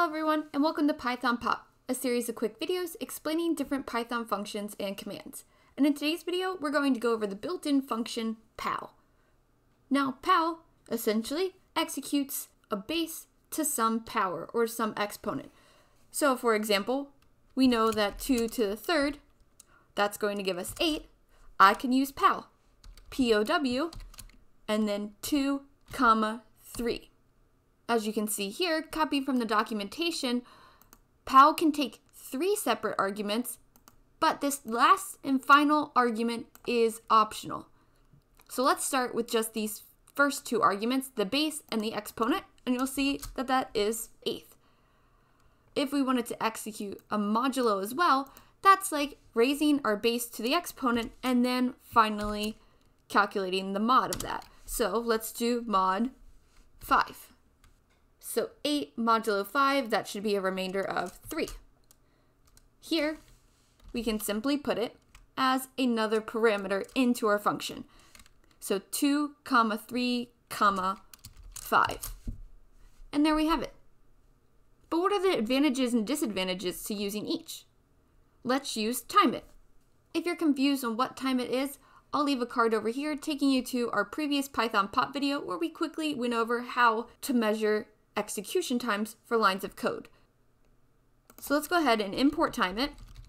Hello everyone, and welcome to Python Pop, a series of quick videos explaining different Python functions and commands. And in today's video, we're going to go over the built-in function pal. Now, pal essentially executes a base to some power or some exponent. So for example, we know that 2 to the third, that's going to give us 8. I can use pal, P-O-W, and then 2, 3. As you can see here, copied from the documentation, pal can take 3 separate arguments, but this last and final argument is optional. So let's start with just these first 2 arguments, the base and the exponent, and you'll see that that is 8th. If we wanted to execute a modulo as well, that's like raising our base to the exponent and then finally calculating the mod of that. So let's do mod 5. So 8 modulo 5, that should be a remainder of 3. Here, we can simply put it as another parameter into our function. So 2, 3, 5. And there we have it. But what are the advantages and disadvantages to using each? Let's use timeit. If you're confused on what timeit is, I'll leave a card over here taking you to our previous Python Pop video where we quickly went over how to measure execution times for lines of code. So let's go ahead and import timeit.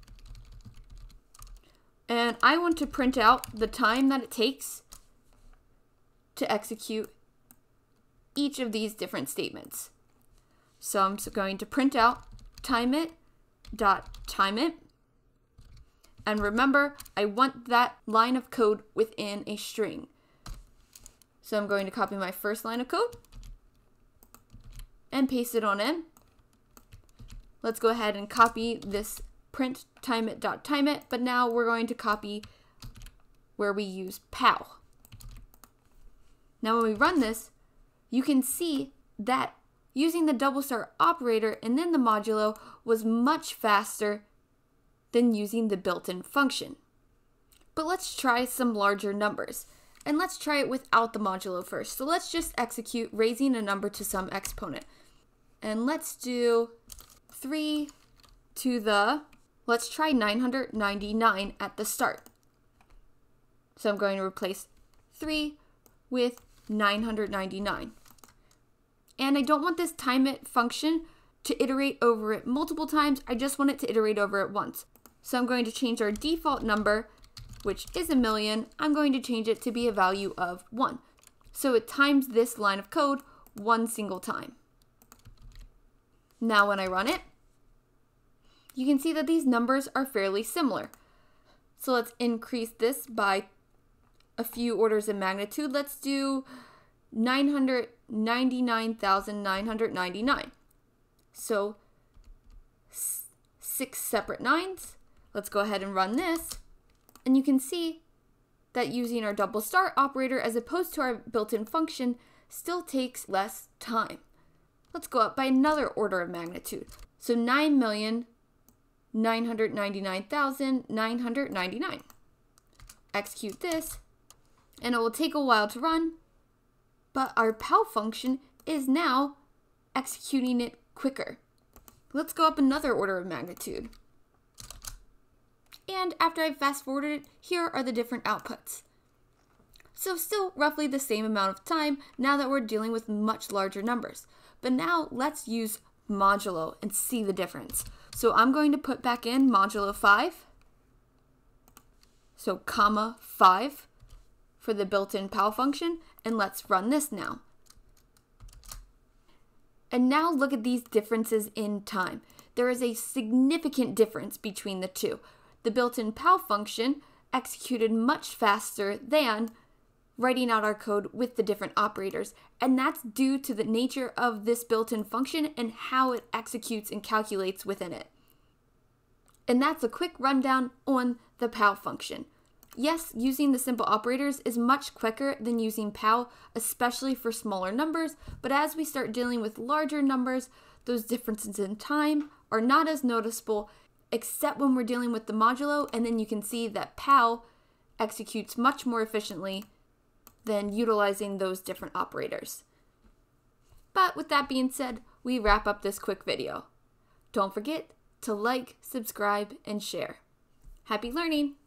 And I want to print out the time that it takes to execute each of these different statements. So I'm going to print out timeit.timeit. And remember, I want that line of code within a string. So I'm going to copy my first line of code and paste it on in. Let's go ahead and copy this print timeit.timeit, but now we're going to copy where we use pal. Now when we run this, you can see that using the double star operator and then the modulo was much faster than using the built-in function. But let's try some larger numbers. And let's try it without the modulo first. So let's just execute raising a number to some exponent. And let's do 3 to the, let's try 999 at the start. So I'm going to replace 3 with 999. And I don't want this timeit function to iterate over it multiple times. I just want it to iterate over it once. So I'm going to change our default number, which is 1,000,000. I'm going to change it to be a value of 1. So it times this line of code one single time. Now when I run it, you can see that these numbers are fairly similar. So let's increase this by a few orders of magnitude. Let's do 999,999. So 6 separate 9s. Let's go ahead and run this. And you can see that using our double star operator as opposed to our built-in function still takes less time. Let's go up by another order of magnitude. So 9,999,999. Execute this, and it will take a while to run, but our pal function is now executing it quicker. Let's go up another order of magnitude. And after I've fast forwarded it, here are the different outputs. So still roughly the same amount of time now that we're dealing with much larger numbers. But now let's use modulo and see the difference. So I'm going to put back in modulo 5. So 5 for the built-in pal function, and let's run this now. And now look at these differences in time. There is a significant difference between the two. The built-in pal function executed much faster than writing out our code with the different operators. And that's due to the nature of this built-in function and how it executes and calculates within it. And that's a quick rundown on the pal function. Yes, using the simple operators is much quicker than using pal, especially for smaller numbers, but as we start dealing with larger numbers, those differences in time are not as noticeable, except when we're dealing with the modulo, and then you can see that pal executes much more efficiently than utilizing those different operators. But with that being said, we wrap up this quick video. Don't forget to like, subscribe, and share. Happy learning!